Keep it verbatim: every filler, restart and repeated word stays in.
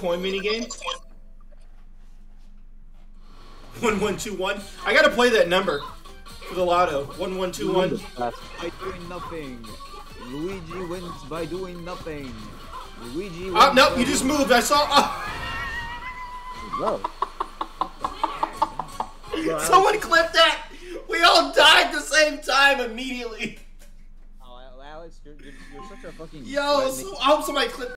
coin mini game. One one two one. I gotta play that number for the lotto. One one two one. By doing nothing. Luigi wins by doing nothing. Luigi. Wins Oh no! by You just doing... moved. I saw. Oh. Bro, Someone clipped that. We all died at the same time immediately. Oh, Alex, you're, you're, you're such a fucking. Yo, so, I hope somebody clipped.